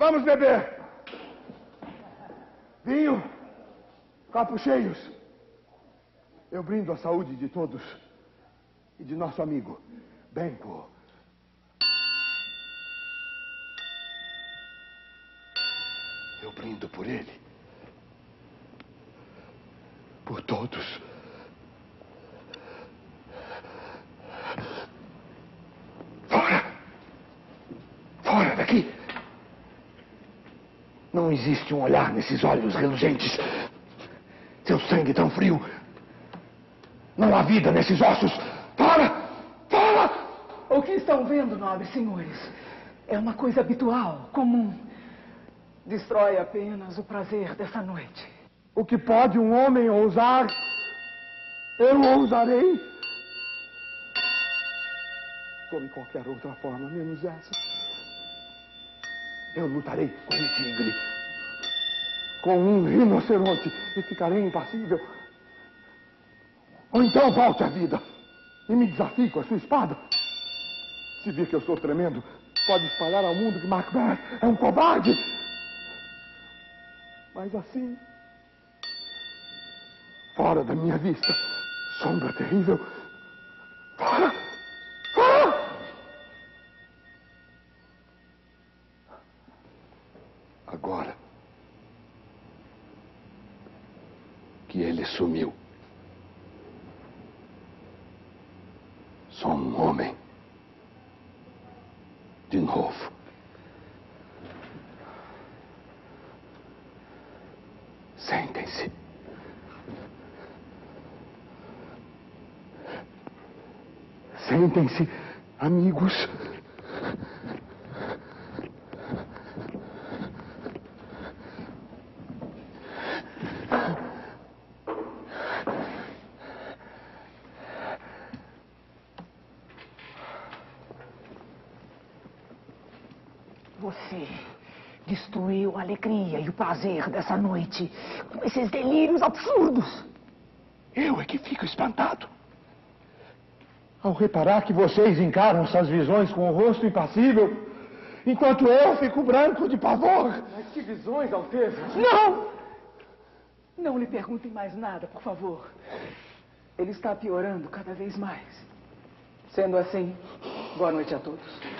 Vamos beber. Vinho, copos cheios. Eu brindo a saúde de todos e de nosso amigo, Benko. Eu brindo por ele. Por todos. Fora! Fora daqui! Não existe um olhar nesses olhos reluzentes. Seu sangue tão frio. Não há vida nesses ossos. Fora! Fora! O que estão vendo, nobres senhores, é uma coisa habitual, comum. Destrói apenas o prazer dessa noite. O que pode um homem ousar, eu ousarei. Sob qualquer outra forma, menos essa. Eu lutarei com um tigre, com um rinoceronte e ficarei impassível. Ou então volte à vida e me desafie com a sua espada. Se vir que eu sou tremendo, pode espalhar ao mundo que Macbeth é um covarde. Mas assim, fora da minha vista, sombra terrível. Fora! Fora! Agora que ele sumiu, sou um homem de novo. Sentem-se. Sentem-se, amigos. Você destruiu a alegria e o prazer dessa noite com esses delírios absurdos. Eu é que fico espantado ao reparar que vocês encaram essas visões com o rosto impassível, enquanto eu fico branco de pavor. Mas que visões, Alteza? Não! Não lhe perguntem mais nada, por favor. Ele está piorando cada vez mais. Sendo assim, boa noite a todos.